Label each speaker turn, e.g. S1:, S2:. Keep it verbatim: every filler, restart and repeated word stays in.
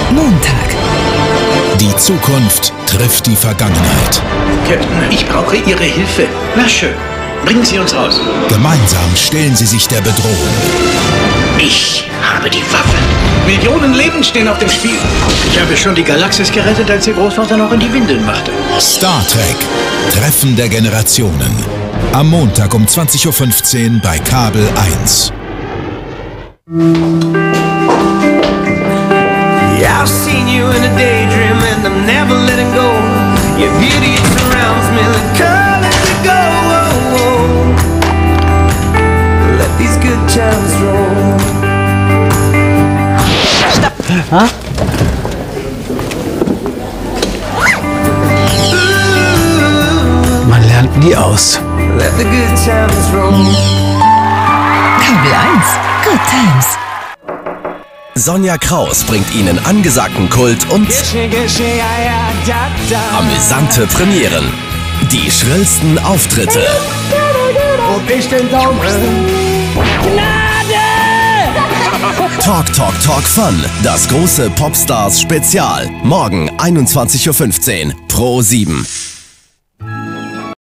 S1: Montag.
S2: Die Zukunft trifft die Vergangenheit.
S3: Captain, ich brauche Ihre Hilfe. Na schön, bringen Sie uns raus.
S2: Gemeinsam stellen sie sich der Bedrohung.
S3: Ich habe die Waffe. Millionen Leben stehen auf dem Spiel. Ich habe schon die Galaxis gerettet, als Ihr Großvater noch in die Windeln machte.
S2: Star Trek. Treffen der Generationen. Am Montag um zwanzig Uhr fünfzehn bei Kabel eins.
S4: Yeah, I've seen you in a daydream and I'm never letting go. Your beauty surrounds me, let come and go. Oh, oh. Let these good times roll.
S5: Stopp! Huh? Man lernt nie aus.
S4: Let the good times roll.
S1: Kabel eins. Good Times.
S6: Sonja Kraus bringt Ihnen angesagten Kult und amüsante Premieren. Die schrillsten Auftritte.
S4: Wo bist denn Daumen?
S6: Talk, Talk, Talk Fun. Das große Popstars Spezial. Morgen einundzwanzig Uhr fünfzehn. Pro sieben.